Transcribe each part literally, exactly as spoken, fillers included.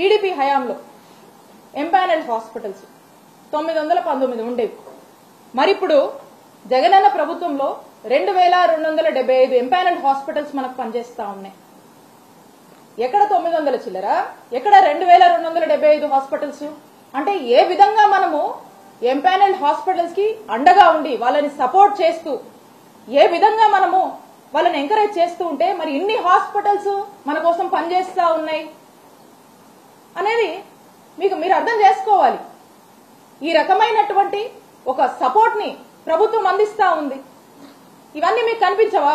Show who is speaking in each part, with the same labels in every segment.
Speaker 1: TDP హయాంలో empanelled hospitals తొమ్మిది వందల పంతొమ్మిది ఉండేవి. మరి ఇప్పుడు జగనన్న ప్రభుత్వంలో రెండు వేల రెండు వందల డెబ్బై ఐదు ఎంపానల్డ్ హాస్పిటల్స్ మనకు పనిచేస్తా ఉన్నాయి. ఎక్కడ తొమ్మిది వందల చిల్లర, ఎక్కడ రెండు వేల రెండు వందల డెబ్బై ఐదు హాస్పిటల్స్? అంటే ఏ విధంగా మనము ఎంపానల్డ్ హాస్పిటల్స్ కి అండగా ఉండి వాళ్ళని సపోర్ట్ చేస్తూ ఏ విధంగా మనము వాళ్ళని ఎంకరేజ్ చేస్తూ ఉంటే మరి ఇన్ని హాస్పిటల్స్ మన కోసం పనిచేస్తా ఉన్నాయి అనేది మీకు మీరు అర్థం చేసుకోవాలి. ఈ రకమైనటువంటి ఒక సపోర్ట్ ని ప్రభుత్వం అందిస్తా ఉంది. ఇవన్నీ మీకు కనిపించవా?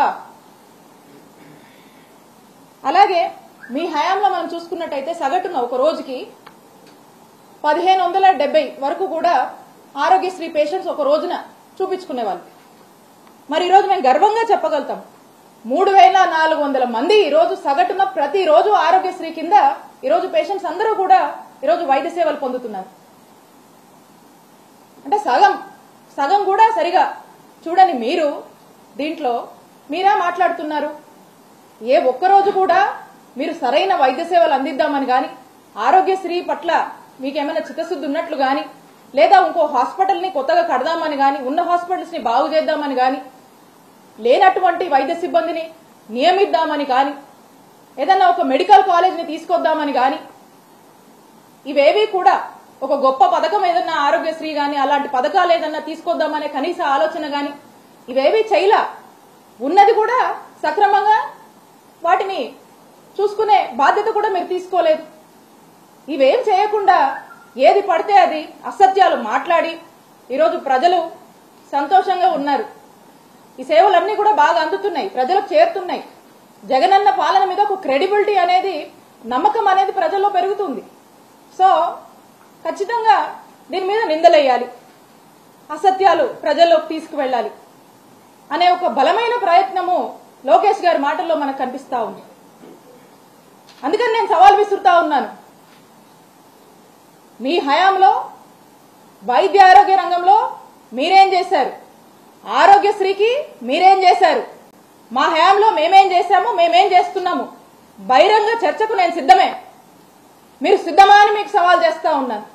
Speaker 1: అలాగే మీ హయాంలో మనం చూసుకున్నట్టయితే సగటున ఒక రోజుకి పదిహేను వందల డెబ్బై వరకు కూడా ఆరోగ్యశ్రీ పేషెంట్స్ ఒక రోజున చూపించుకునేవాళ్ళు. మరి ఈరోజు మేము గర్వంగా చెప్పగలుగుతాం మూడు వేల నాలుగు వందల మంది ఈరోజు సగటున ప్రతిరోజు ఆరోగ్యశ్రీ కింద ఈరోజు పేషెంట్స్ అందరూ కూడా ఈరోజు వైద్య సేవలు పొందుతున్నారు. అంటే సగం సగం కూడా సరిగా చూడని మీరు దీంట్లో మీరా మాట్లాడుతున్నారు. ఏ ఒక్కరోజు కూడా మీరు సరైన వైద్య సేవలు అందిద్దామని గాని ఆరోగ్యశ్రీ పట్ల మీకేమైనా చిత్తశుద్ధి ఉన్నట్లు గాని లేదా ఇంకో హాస్పిటల్ ని కొత్తగా కడదామని గాని ఉన్న హాస్పిటల్స్ ని బాగు చేద్దామని గాని లేనటువంటి వైద్య సిబ్బందిని నియమిద్దామని గాని ఏదన్నా ఒక మెడికల్ కాలేజ్ ని తీసుకొద్దామని గాని ఇవేవి కూడా ఒక గొప్ప పథకం ఏదన్నా ఆరోగ్యశ్రీ గాని అలాంటి పథకాలు ఏదన్నా తీసుకొద్దామనే కనీస ఆలోచన గాని ఇవేవి చేయలా. ఉన్నది కూడా సక్రమంగా వాటిని చూసుకునే బాధ్యత కూడా మీరు తీసుకోలేదు. ఇవేం చేయకుండా ఏది పడితే అది అసత్యాలు మాట్లాడి ఈరోజు ప్రజలు సంతోషంగా ఉన్నారు. ఈ సేవలన్నీ కూడా బాగా అందుతున్నాయి, ప్రజలకు చేరుతున్నాయి. జగనన్న పాలన మీద ఒక క్రెడిబిలిటీ అనేది నమ్మకం అనేది ప్రజల్లో పెరుగుతుంది. సో ఖచ్చితంగా దీని మీద నిందలేయాలి, అసత్యాలు ప్రజల్లోకి తీసుకువెళ్ళాలి అనే ఒక బలమైన ప్రయత్నము లోకేష్ గారి మాటల్లో మనకు కనిపిస్తా ఉంది. అందుకని నేను సవాల్ విసురుతా ఉన్నాను. మీ హయాంలో వైద్య ఆరోగ్య రంగంలో మీరేం చేశారు? ఆరోగ్యశ్రీకి మీరేం చేశారు? మా హయాంలో మేమేం చేశాము, మేమేం చేస్తున్నాము? బహిరంగ చర్చకు నేను సిద్ధమే. మీరు సిద్ధమా అని మీకు సవాల్ చేస్తా ఉన్నాను.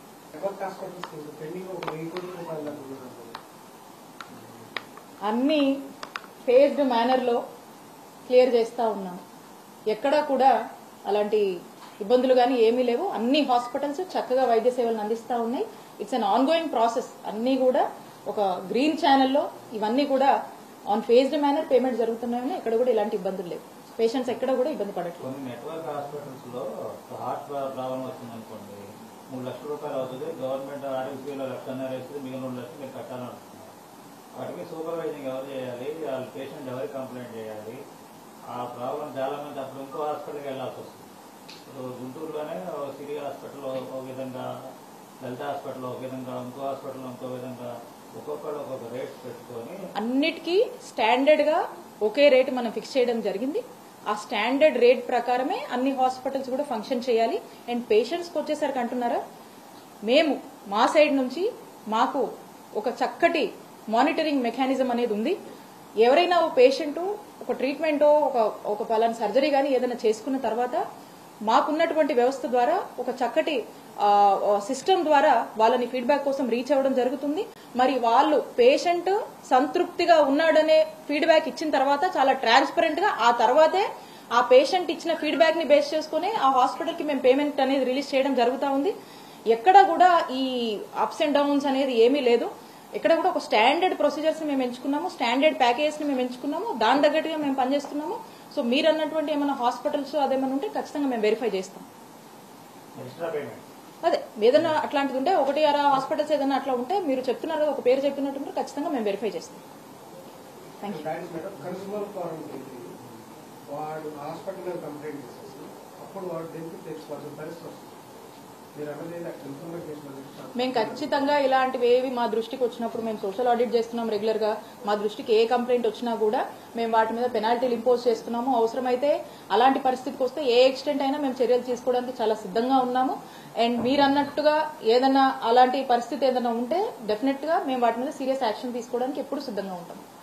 Speaker 1: అన్ని ఫేజ్డ్ మేనర్ లో క్లియర్ చేస్తా ఉన్నాం. ఎక్కడా కూడా అలాంటి ఇబ్బందులు కానీ ఏమీ లేవు. అన్ని హాస్పిటల్స్ చక్కగా వైద్య సేవలను అందిస్తా ఉన్నాయి. It's an ongoing process. అన్ని కూడా ఒక గ్రీన్ ఛానల్లో ఇవన్నీ కూడా ఆన్ ఫేజ్డ్ మేనర్ పేమెంట్ జరుగుతున్నాయని ఎక్కడ కూడా ఇలాంటి ఇబ్బందులు లేవు. పేషెంట్స్ ఎక్కడ కూడా ఇబ్బంది పడట్లేదు.
Speaker 2: నెట్వర్క్ హాస్పిటల్స్ లో హార్ట్ ప్రాబ్లం వచ్చిందనుకోండి, మూడు లక్షల రూపాయలు అవుతుంది. గవర్నమెంట్ ఆరోగ్యంలో లక్షన్నర వేస్తుంది, మిగిలిన రెండు లక్షలు మీరు కట్టాలనుకుంటున్నారు. వాటికి సూపర్వైజింగ్ ఎవరు చేయాలి? వాళ్ళ పేషెంట్ ఎవరికి కంప్లైంట్ చేయాలి? ఆ ప్రాబ్లం చాలా మంది అప్పుడు ఇంకో హాస్పిటల్కి వెళ్లాల్సి వస్తుంది. ఇప్పుడు గుంటూరులోనే సిరి హాస్పిటల్ ఒక విధంగా, లలిత హాస్పిటల్ ఒక విధంగా, ఇంకో హాస్పిటల్ ఇంకో విధంగా, ఒక్కొక్కరు ఒక్కొక్క రేట్స్ పెట్టుకొని
Speaker 1: అన్నిటికీ స్టాండర్డ్ గా ఒకే రేటు మనం ఫిక్స్ చేయడం జరిగింది. ఆ స్టాండర్డ్ రేట్ ప్రకారమే అన్ని హాస్పిటల్స్ కూడా ఫంక్షన్ చేయాలి. అండ్ పేషెంట్స్కి వచ్చేసరికి అంటున్నారా, మేము మా సైడ్ నుంచి మాకు ఒక చక్కటి మానిటరింగ్ మెకానిజం అనేది ఉంది. ఎవరైనా ఓ పేషెంట్ ఒక ట్రీట్మెంటో ఒక ఒక పలానా సర్జరీ కానీ ఏదైనా చేసుకున్న తర్వాత మాకున్నటువంటి వ్యవస్థ ద్వారా ఒక చక్కటి సిస్టమ్ ద్వారా వాళ్ళని ఫీడ్బ్యాక్ కోసం రీచ్ అవ్వడం జరుగుతుంది. మరి వాళ్ళు పేషెంట్ సంతృప్తిగా ఉన్నాడనే ఫీడ్బ్యాక్ ఇచ్చిన తర్వాత చాలా ట్రాన్స్పరెంట్ గా ఆ తర్వాతే ఆ పేషెంట్ ఇచ్చిన ఫీడ్బ్యాక్ ని బేస్ చేసుకుని ఆ హాస్పిటల్ కి మేము పేమెంట్ అనేది రిలీజ్ చేయడం జరుగుతూ ఉంది. ఎక్కడ కూడా ఈ అప్స్ అండ్ డౌన్స్ అనేది ఏమీ లేదు. ఎక్కడ కూడా ఒక స్టాండర్డ్ ప్రొసీజర్స్ ని మేము ఎంచుకున్నాము, స్టాండర్డ్ ప్యాకేజెస్ ని మేము ఎంచుకున్నాము, దాని తగ్గట్టుగా మేము పనిచేస్తున్నాము. సో మీరు అన్నటువంటి ఏమైనా హాస్పిటల్స్ అదేమైనా ఉంటే ఖచ్చితంగా మేము వెరిఫై చేస్తాం. అదే ఏదైనా అట్లాంటిది ఉంటే ఒకటి అర హాస్పిటల్స్ ఏదైనా అట్లా ఉంటే మీరు చెప్తున్నారు కదా, ఒక పేరు చెప్పినట్టు ఖచ్చితంగా మేము వెరిఫై చేస్తాం. Thank you. మేము ఖచ్చితంగా ఇలాంటివి ఏవి మా దృష్టికి వచ్చినప్పుడు మేము సోషల్ ఆడిట్ చేస్తున్నాం రెగ్యులర్ గా. మా దృష్టికి ఏ కంప్లైంట్ వచ్చినా కూడా మేము వాటి మీద పెనాల్టీలు ఇంపోజ్ చేస్తున్నాము. అవసరమైతే అలాంటి పరిస్థితికి వస్తే ఏ ఎక్స్టెంట్ అయినా మేము చర్యలు తీసుకోవడానికి చాలా సిద్ధంగా ఉన్నాము. అండ్ మీరు అన్నట్టుగా ఏదైనా అలాంటి పరిస్థితి ఏదైనా ఉంటే డెఫినెట్ గా మేము వాటి మీద సీరియస్ యాక్షన్ తీసుకోవడానికి ఎప్పుడు సిద్ధంగా ఉంటాము.